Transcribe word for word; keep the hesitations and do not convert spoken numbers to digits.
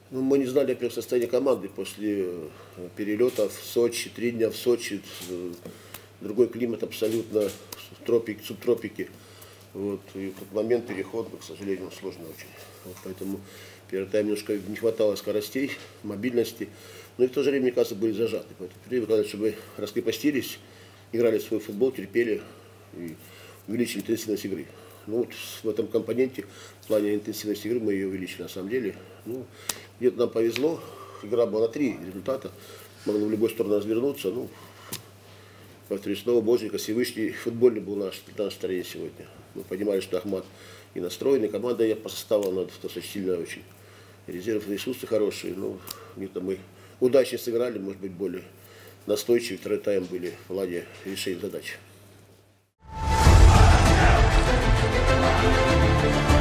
Ну, мы не знали, во-первых, состояние команды после перелета в Сочи, три дня в Сочи, другой климат абсолютно, тропики, субтропики. Вот, и в тот момент переход, к сожалению, сложный очень. Вот, поэтому первый тайм немножко не хватало скоростей, мобильности. Но и в то же время, мне кажется, были зажаты. Поэтому требовали, чтобы раскрепостились, играли в свой футбол, терпели и увеличили интенсивность игры. Ну вот в этом компоненте, в плане интенсивности игры, мы ее увеличили на самом деле. Ну, где-то нам повезло, игра была на три результата, могло в любой сторону развернуться. Ну, повторюсь, снова Боженька, Всевышний, футбольный был наш настроение сегодня. Мы понимали, что Ахмат и настроенный, команда я по составу, она достаточно сильная очень. Резервы ресурсы хорошие, но где-то мы удачно сыграли, может быть, более настойчивые, второй тайм были в плане решения задач.